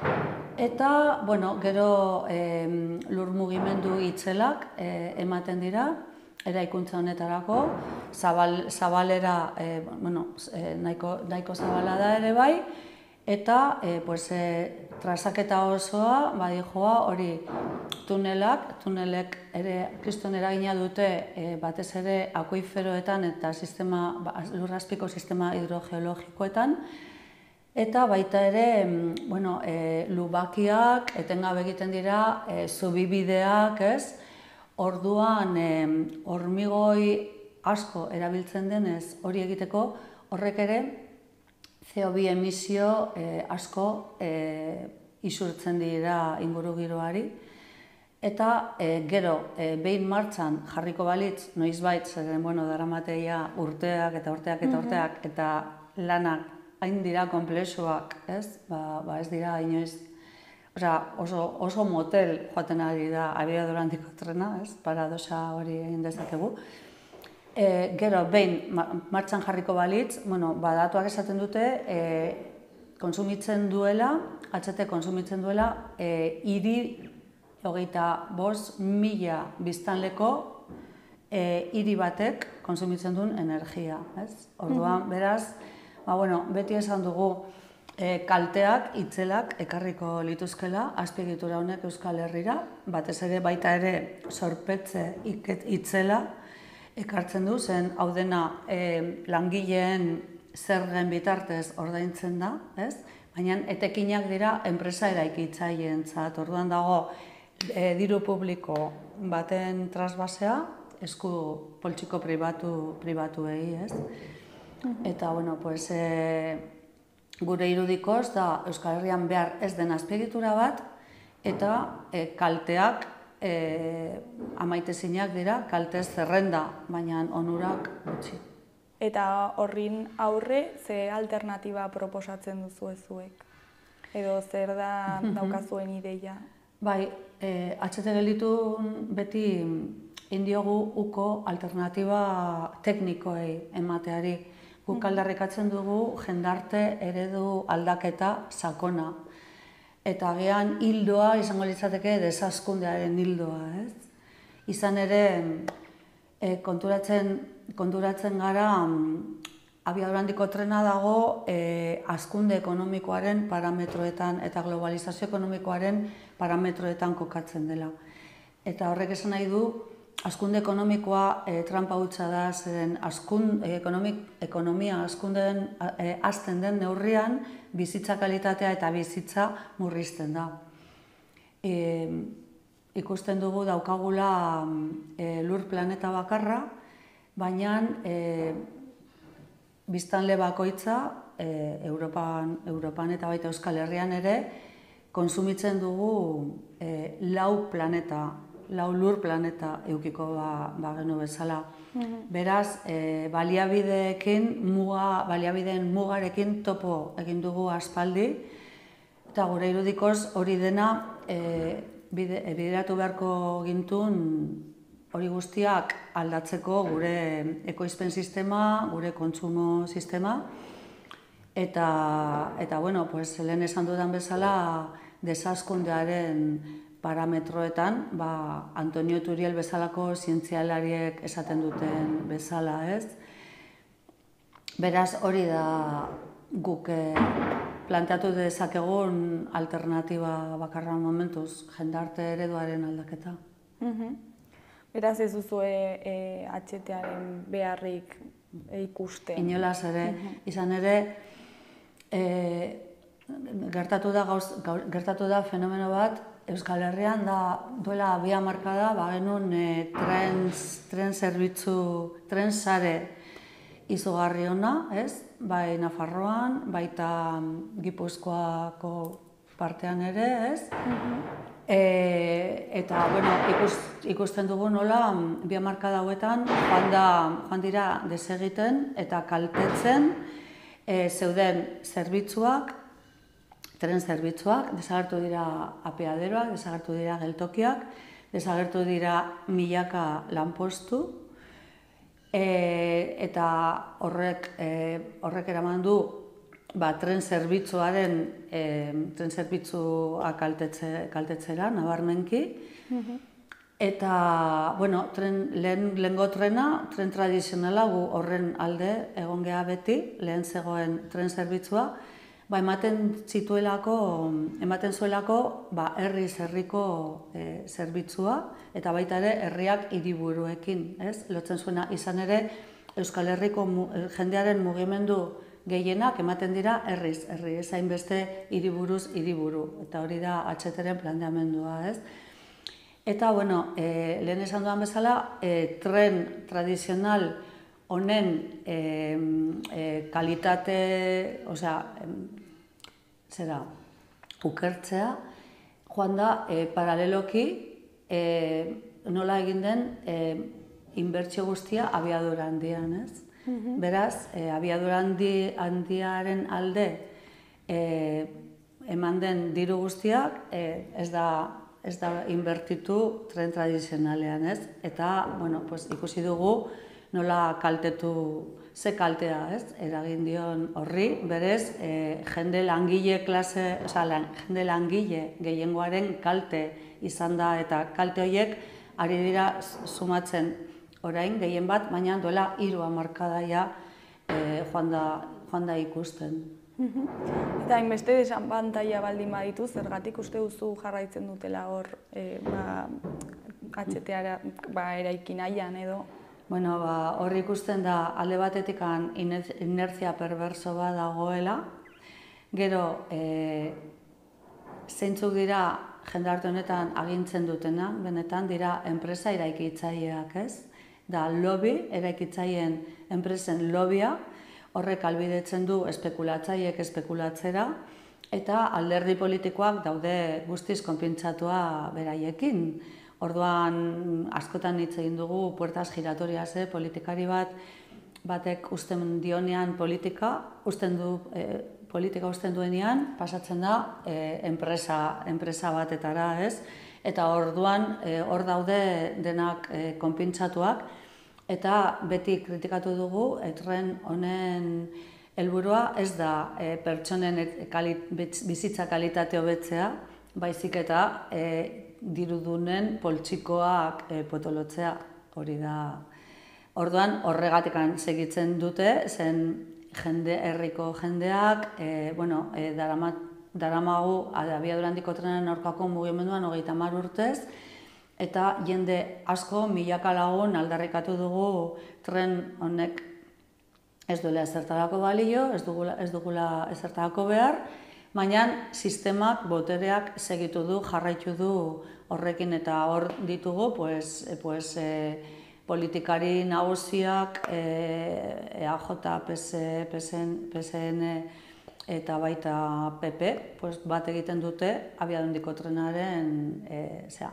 Eta, bueno, gero e, lur mugimendu itzelak e, ematen dira, eraikuntza honetarako, zabal, zabalera e, bueno, e, nahiko, nahiko zabala da ere bai, eta e, pues, e, trazaketa osoa, badijoa, hori tunelak, tunelek ere kriston eragina dute e, batez ere akuiferoetan eta sistema, lurrazpiko sistema hidrogeologikoetan, eta baita ere, bueno, e, lubakiak, etengabe egiten dira, e, zubibideak, ez? Orduan, e, hormigoi asko erabiltzen denez hori egiteko, horrek ere, C O bi emisio eh, asko eh, isurtzen dira ingurugiroari. Eta eh, gero, eh, behin martxan jarriko balitz, noizbait, zeren, bueno, daramateia urteak eta urteak eta urteak, eta lanak hain dira konplexuak, ez? Ba, ba ez dira inoiz, osea, oso, oso motel joaten ari da abiadura handiko trena, ez? Paradoxa hori egin dezakegu. E, gero, behin martxan jarriko balitz, bueno, badatuak esaten dute, e, konsumitzen duela, H T konsumitzen duela, e, hiri hogeita bost mila biztanleko e, hiri batek konsumitzen duen energia, ez? Orduan, beraz, ba, bueno, beti esan dugu e, kalteak, itzelak ekarriko lituzkela azpiegitura honek Euskal Herrira, batez ere baita ere zorpetze itzela, ekartzen du, zen hau dena e, langileen zergen bitartez ordaintzen da, ez? Baina etekinak dira enpresa eraikitzaileentzat. Orduan dago e, diru publiko baten trasbasea, esku poltsiko pribatu pribatuei, ez? Eta bueno, pues e, gure irudikoz da Euskal Herrian behar ez den azpiegitura bat eta e, kalteak E, amaitezinak dira, kaltez zerrenda, baina onurak gutxi. Eta horrin aurre, ze alternatiba proposatzen duzu ezuek? Edo zer da daukazuen ideia? Bai, e, H T gelitu beti indiogu uko alternatiba teknikoei emateari. Guk aldarrikatzen dugu jendarte eredu aldaketa sakona. Eta agian hildoa izango litzateke desazkundearen hildoa, ez? Izan ere, e, konturatzen, konturatzen gara, abiadura handiko trena dago e, hazkunde ekonomikoaren parametroetan eta globalizazio ekonomikoaren parametroetan kokatzen dela. Eta horrek esan nahi du, hazkunde ekonomikoa e, tranpa hutsa da, zeren hazkun, e, ekonomik, ekonomia hazkundeen e, hazten den neurrian, bizitza kalitatea eta bizitza murrizten da. E, ikusten dugu daukagula e, lur planeta bakarra, baina e, biztanle bakoitza e, Europan, Europan eta baita Euskal Herrian ere konsumitzen dugu e, lau planeta, lau lur planeta eukiko ba, ba genu bezala. Beraz, e, baliabideekin, muga, baliabideen mugarekin topo egin dugu aspaldi, eta gure irudikoz hori dena e, bide, e, bideratu beharko gintun hori guztiak aldatzeko gure ekoizpen sistema, gure kontsumo sistema, eta, eta bueno, pues, lehen esan dudan bezala, desazkundearen parametroetan, ba, Antonio Turiel bezalako zientzialariek esaten duten bezala, ez? Beraz, hori da guk eh, planteatu dezakegun alternatiba bakarra momentuz, jendarte ereduaren aldaketa. Beraz ez duzue e, H T-aren beharrik ikusten? Inolaz ere, izan ere, e, gertatu da, gauz, gertatu da fenomeno bat, Euskal Herrian da duela bi hamarkada ba genuen e, tren zerbitzu, tren sare izugarri ona, ez? Bai Nafarroan, baita Gipuzkoako partean ere, ez? E, eta, bueno, ikus, ikusten dugu nola bi hamarkada hauetan joan, da, joan dira desegiten eta kaltetzen e, zeuden zerbitzuak, tren zerbitzuak, desagertu dira apeaderoak, desagertu dira geltokiak, desagertu dira milaka lanpostu, e, eta horrek, e, horrek eraman du ba, tren zerbitzuaren, e, tren zerbitzua kaltetze, kaltetzera, nabarmenki, Eta, bueno, tren, lehen, lehengo trena, tren tradizionala gu horren alde egon geha beti, lehen zegoen tren zerbitzua, ba, ematen zituelako, ematen zuelako, ba, herriz herriko e, zerbitzua, eta baita ere herriak hiriburuekin, ez? Lotzen zuena izan ere, Euskal Herriko mu, jendearen mugimendu gehienak ematen dira herriz herri, ez hainbeste hiriburuz hiriburu, eta hori da H T-ren planteamendua, ez? Eta, bueno, e, lehen esan duan bezala, e, tren tradizional honen e, e, kalitate, osea, zera, ukertzea, joan da, e, paraleloki, e, nola egin den e, inbertsio guztia abiadura handian, ez? Mm-hmm. Beraz, e, abiadura handi, handiaren alde e, eman den diru guztiak, e, ez da, ez da inbertitu tren tradizionalean, ez? Eta, bueno, pues, ikusi dugu nola kaltetu, ze kaltea, ez? Eragin dion horri, berez, e, jende langile klase, oza, lan, jende langile gehiengoaren kalte izan da, eta kalte horiek ari dira sumatzen orain gehien bat, baina duela hiru hamarkadaia e, joan da, joan da ikusten. Eta hainbeste desanpantaila baldin baditu, zergatik uste duzu jarraitzen dutela hor e, ba, H T-ara ba, eraiki nahian edo? Bueno, ba, hor ikusten da alde batetik inertzia perverso bat dagoela, gero e, zeintzuk dira jendarte honetan agintzen dutena, benetan dira enpresa eraikitzaileak, ez? Da lobby, eraikitzaileen enpresen lobbya, horrek albidetzen du espekulatzaileek espekulatzera, eta alderdi politikoak daude guztiz konpintzatua beraiekin. Orduan, askotan hitz egin dugu puertas giratorias, eh? Politikari bat, batek usten dionean politika, usten du, eh, politika usten duenean, pasatzen da eh, enpresa, enpresa batetara, ez? Eta orduan, eh, hor daude denak eh, konpintzatuak, eta beti kritikatu dugu, tren honen helburua ez da e, pertsonen kalit, bizitza kalitate hobetzea, baizik eta e, dirudunen poltsikoak e, potolotzea, hori da. Orduan horregatikan segitzen dute, zen jende herriko jendeak, e, bueno, e, daramat, daramagu abiadura handiko trenen aurkako mugimenduan hogeita hamar urtez, eta jende asko milaka lagun aldarrikatu dugu tren honek ez duela ezertarako balio, ez dugula, ez dugula ezertarako behar, baina sistemak, botereak segitu du, jarraitu du horrekin, eta hor ditugu pues, pues, e, politikari nagusiak, e, E A J, P S, P S N eta baita P P, pues, bat egiten dute abiadura handiko trenaren e, zera,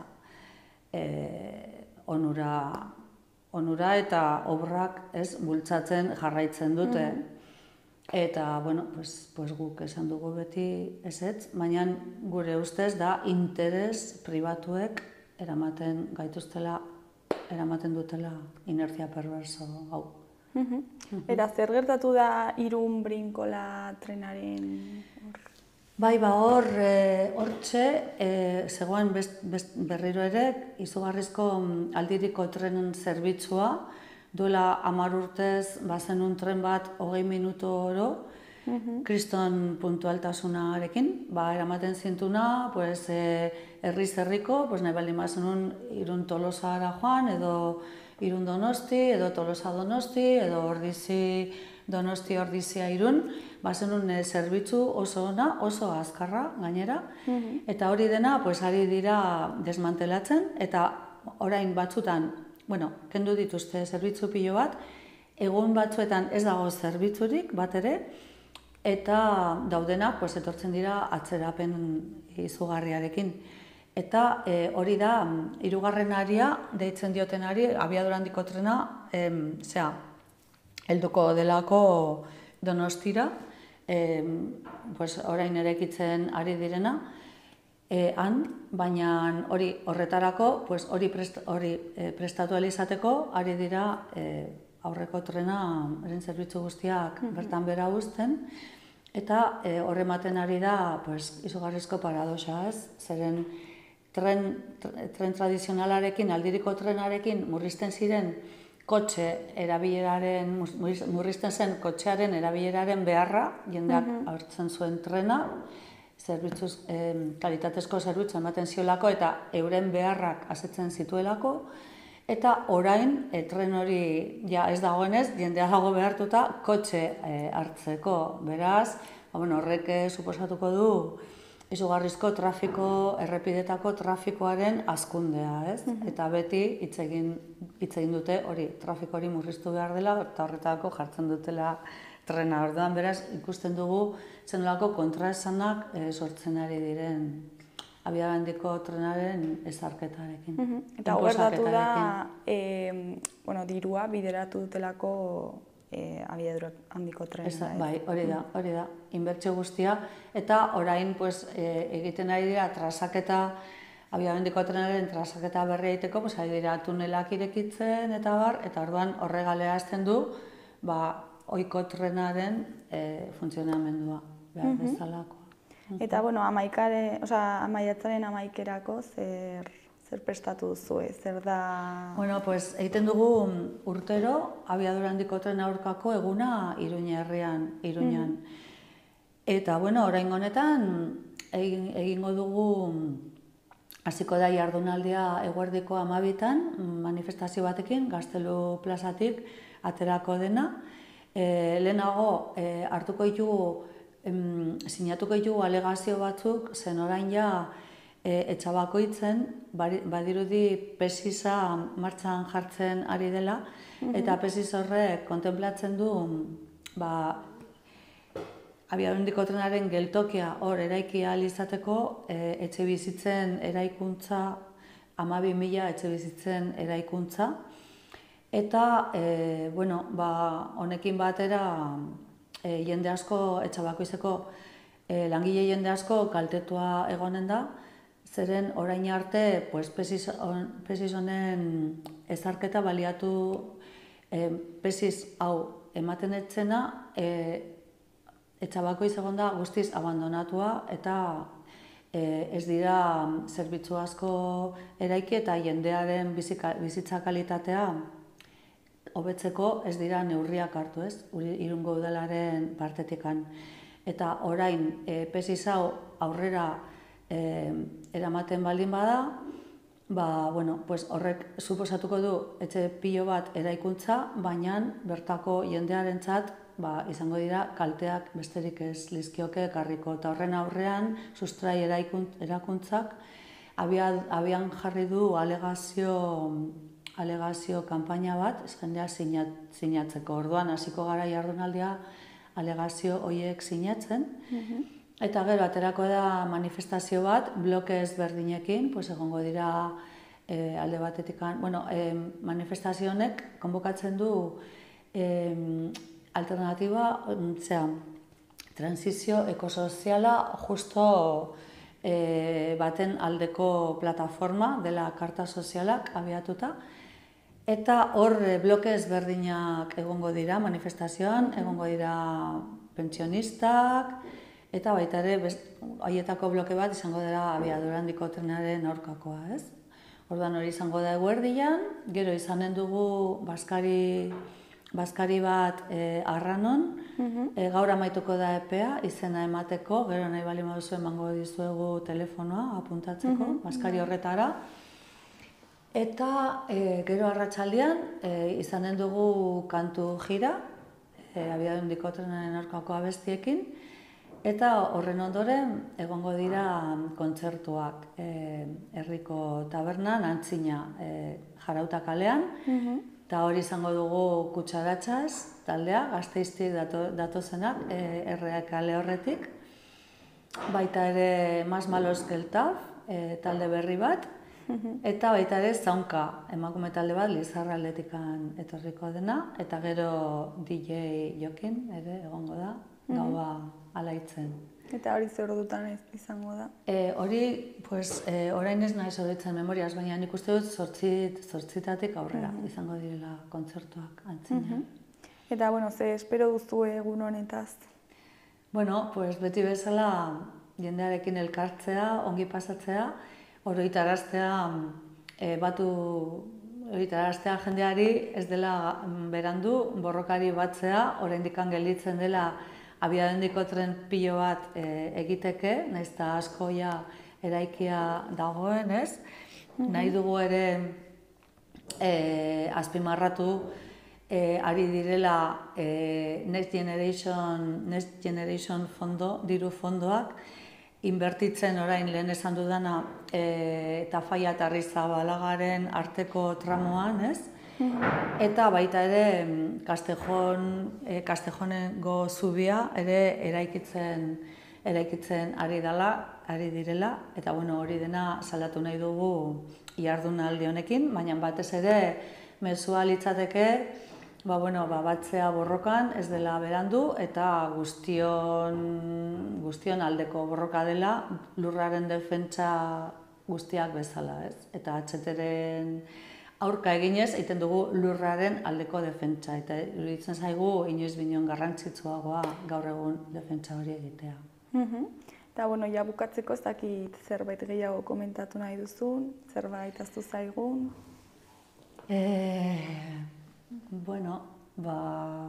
E, onura, onura eta obrak ez bultzatzen jarraitzen dute. Mm-hmm. Eta, bueno, pues, pues guk esan dugu beti ezetz, baina gure ustez da interes pribatuek eramaten gaituztela, eramaten dutela inertzia perverso hau. Mm-hmm. Mm-hmm. Eta zer gertatu da Irun Brinkola trenaren hor? Bai, ba hor, hortxe, e, zegoen best, best, berriro ere, izugarrizko aldiriko trenen zerbitzua, duela hamar urtez bazenun tren bat hogei minutu oro, mm-hmm. kriston puntualtasunarekin, ba, eramaten zintuna, pues, e, herriz herriko, pues, nahi baldin bazenun Irun Tolosara joan, edo Irun Donosti, edo Tolosa Donosti, edo Ordizi Donosti Ordizia Irun, bazenun e, zerbitzu oso ona, oso azkarra gainera, mm-hmm. eta hori dena pues, ari dira desmantelatzen, eta orain batzutan, bueno, kendu dituzte zerbitzu pilo bat, egun batzuetan ez dago zerbitzurik bat ere, eta daudenak pues, etortzen dira atzerapen izugarriarekin. Eta e, hori da, hirugarren aria, deitzen diotenari, abiadura handiko trena, em, zera, helduko delako Donostira, e, pues, orain eraikitzen ari direna, e, han, baina hori horretarako, pues, hori, prest, hori e, prestatu izateko, ari dira e, aurreko trena, eren zerbitzu guztiak bertan bera uzten, eta e, horrematen ari da pues, izugarrizko paradoxa, ez? Zeren tren, tren tradizionalarekin, aldiriko trenarekin murrizten ziren kotxe erabileraren, murrizten zen kotxearen erabileraren beharra, jendeak hartzen zuen trena, zerbitzuz, eh, kalitatezko zerbitzu ematen ziolako eta euren beharrak asetzen zituelako, eta orain, e, tren hori ja ez dagoenez, jendea dago behartuta kotxe e, hartzeko. Beraz, ba, bueno, horrek e, suposatuko du izugarrizko trafiko, errepidetako trafikoaren hazkundea, ez? Eta beti hitz egin hitz egin dute hori, trafiko hori murriztu behar dela eta horretako jartzen dutela trena. Orduan, beraz, ikusten dugu zenolako kontraesanak e, sortzen ari diren abiadura handiko trenaren ezarketarekin. Uh-huh. Eta gertatu da, e, bueno, dirua bideratu dutelako e, abiadura handiko trena. Ez, bai, hori da, hori da, inbertsio guztia. Eta orain pues, e, egiten ari dira trasaketa, abiadura handiko trenaren trasaketa berri egiteko, pues, ari dira tunelak irekitzen eta bar, eta orduan horregalea azten du, ba, ohiko trenaren e, funtzionamendua behar bezalako. Eta, bueno, amaikare, osea, amaiatzaren amaikerako zer, zer prestatu duzu, zer da... Bueno, pues, egiten dugu urtero abiadura handiko tren aurkako eguna Iruña herrian, Iruñan. Eta, bueno, orain honetan egin, egingo dugu, hasiko da jardunaldia eguerdiko hamabitan, manifestazio batekin, Gaztelu plazatik aterako dena. E, lehenago e, hartuko ditugu Em, sinatuko ditugu alegazio batzuk, zen orain ja e, etxabakoitzen, badirudi pesisa martxan jartzen ari dela, eta pesis horrek kontenplatzen du ba, abiadura handiko trenaren geltokia hor eraiki ahal izateko e, etxe bizitzen eraikuntza, hamabi mila etxe bizitzen eraikuntza, eta e, bueno, ba, honekin batera E, jende asko, etxabakoizeko e, langile jende asko kaltetua egonen da, zeren orain arte pues, pesis, on, pesis honen ezarketa baliatu e, pesis hau ematen etzena, e, etxabakoiz egon da guztiz abandonatua eta e, ez dira zerbitzu asko eraiki eta jendearen bizika, bizitza kalitatea hobetzeko ez dira neurriak hartu, ez? Irungo udalaren partetikan. Eta orain, e, pesis hau aurrera e, eramaten baldin bada, ba, bueno, pues horrek suposatuko du etxe pilo bat eraikuntza, baina bertako jendearentzat ba, izango dira kalteak besterik ez lizkioke ekarriko. Eta horren aurrean, sustrai erakuntzak abian, abian jarri du alegazio alegazio kanpaina bat, ez jendea sinatzeko. Orduan, hasiko gara jardunaldia alegazio horiek sinatzen. Eta gero, aterako da manifestazio bat, bloke ezberdinekin, pues egongo dira e, alde batetik, bueno, e, manifestazio honek konbokatzen du e, alternatiba, zera, transizio ekosoziala justo e, baten aldeko plataforma dela karta sozialak abiatuta. Eta hor bloke ezberdinak egongo dira manifestazioan, egongo dira pentsionistak, eta baita ere haietako bloke bat izango dira abiadura handiko trenaren aurkakoa, ez? Orduan hori izango da eguerdian, gero izanen dugu Baskari, Baskari bat e, Arranon, e, gaur amaituko da epea, izena emateko, gero nahi bali moduzu emango dizuegu telefonoa apuntatzeko, Baskari horretara. Eta e, gero arratsaldean e, izanen dugu kantu jira, e, abiadura handiko trenaren aurkako abestiekin, eta horren ondoren egongo dira kontzertuak e, herriko tabernan, Antzina e, Jarauta kalean, eta hori izango dugu Kutsaratzaz taldea, Gasteiztik dato, datozenak, e, errea kale horretik, baita ere Mas Malos Geltaf, e, talde berri bat, eta baita ere Zaunka, emakume talde bat Lizarraldetikan etorriko dena, eta gero D J Jokin ere egongo da, gaua alaitzen. Eta hori zer ordutan izango da? E, hori, pues, e, orain ez nahi zoritzen memoriaz, baina nik uste dut zortzit, zortzitatik aurrera izango direla kontzertuak Antzinean. Eta, bueno, ze espero duzu egun honetaz? Bueno, pues beti bezala jendearekin elkartzea, ongi pasatzea, oroitaraztea e, batu oroitaraztea jendeari ez dela berandu borrokari batzea, oraindik gelditzen dela abiadura tren pilo bat e, egiteke, nahiz eta asko ja eraikia dagoen, ez? Mm-hmm. Nahi dugu ere e, azpimarratu e, ari direla e, Next Generation, Next Generation fondo, diru fondoak, inbertitzen orain lehen esan dudana e, Tafaia eta Arrizabalagaren arteko tramoan, ez? Mm-hmm. Eta baita ere Castejon, e, Castejonengo zubia ere eraikitzen eraikitzen ari dela, ari direla, eta bueno, hori dena salatu nahi dugu jardunaldi honekin, baina batez ere mezua litzateke, ba bueno, ba batzea borrokan ez dela berandu eta guztion guztion aldeko borroka dela lurraren defentsa guztiak bezala, ez? Eta H T-ren aurka eginez egiten dugu lurraren aldeko defentsa eta iruditzen zaigu inoiz binon garrantzitsuagoa gaur egun defentsa hori egitea. Mm-hmm. Eta, bueno, ja bukatzeko ez dakit zerbait gehiago komentatu nahi duzun, zerbait aztu zaigun? E, bueno, ba,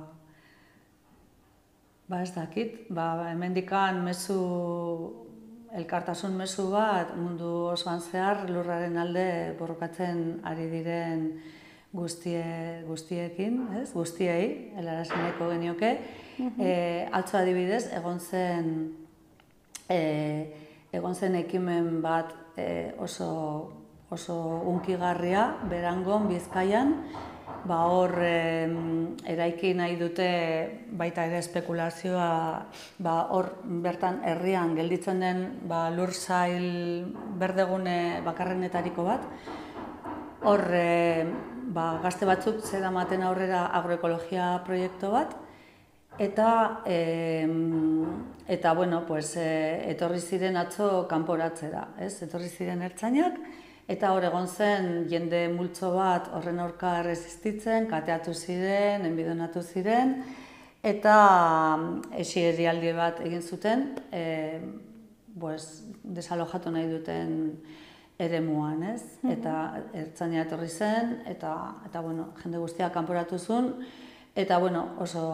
ba ez dakit, ba, hemendikan mezu, elkartasun mezu bat mundu osoan zehar lurraren alde borrokatzen ari diren guztie, guztiekin, ez? Guztiei, helarazi nahiko genioke. Mm-hmm. e, atzo adibidez, egon zen E, egon zen ekimen bat e, oso, oso unkigarria, Berangon, Bizkaian, ba hor e, eraiki nahi dute baita ere espekulazioa, ba hor bertan herrian gelditzen den ba, lur sail berdegune bakarrenetariko bat, hor e, ba, gazte batzuk zeramaten aurrera agroekologia proiektu bat, Eta, e, eta bueno, pues, e, etorri ziren atzo kanporatzera, ez? Etorri ziren ertzainak, eta hor egon zen jende multzo bat horren aurka resistitzen, kateatu ziren, enbidonatu ziren, eta esierrialdi bat egin zuten, e, pues, desalojatu nahi duten eremuan, ez? Mm-hmm. Eta ertzaina etorri zen, eta, eta bueno, jende guztia kanporatu zuen, eta bueno, oso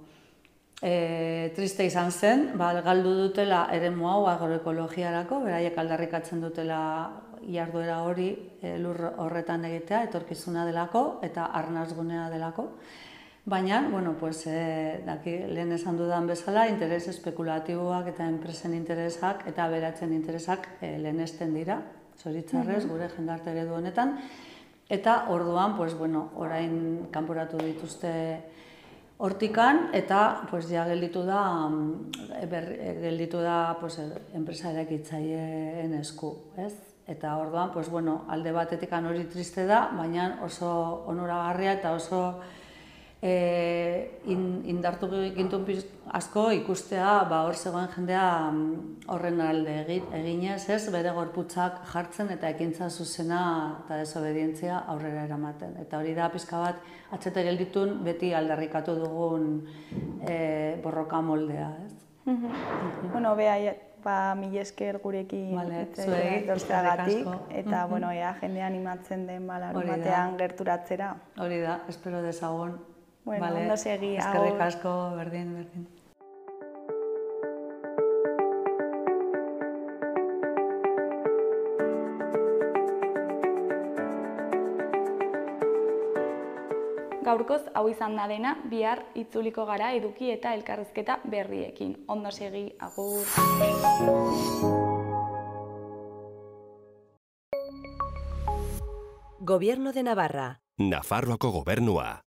E, triste izan zen, ba, galdu dutela eremu hau agroekologiarako, beraiek aldarrikatzen dutela jarduera hori e, lur horretan egitea, etorkizuna delako eta arnasgunea delako. Baina, bueno, pues, e, daki, lehen esan dudan bezala, interes espekulatiboak eta enpresen interesak eta aberatzen interesak e, lehenesten dira, zoritzarrez, gure jendarte eredu honetan. Eta orduan, pues, bueno, orain kanporatu dituzte hortikan, eta pues, ja gelditu da, ber, gelditu da pues, enpresa erakitzaileen esku, ez? Eta orduan, pues, bueno, alde batetik hori triste da, baina oso onoragarria eta oso e, in, indartu gintun asko ikustea ba, hor zegoen jendea horren alde eginez, ez? Bere gorputzak jartzen eta ekintza zuzena eta desobedientzia aurrera eramaten. Eta hori da pizka bat atzete gelditun beti aldarrikatu dugun e, borroka moldea, ez? Mm-hmm. Bueno, beha, ba, mil esker gurekin vale, etortzeagatik, eta, mm-hmm. bueno, ea, jende animatzen den larun batean gerturatzera. Hori da, espero dezagun. Bueno, vale. ondo segi, agur. Eskerrik asko, berdin, berdin. Gaurkoz hau izan da dena, bihar itzuliko gara eduki eta elkarrizketa berriekin. Ondo segi, agur. Gobierno de Navarra. Nafarroako gobernua.